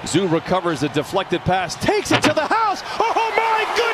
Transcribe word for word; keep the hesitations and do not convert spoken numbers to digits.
Zoo recovers a deflected pass, takes it to the house. Oh my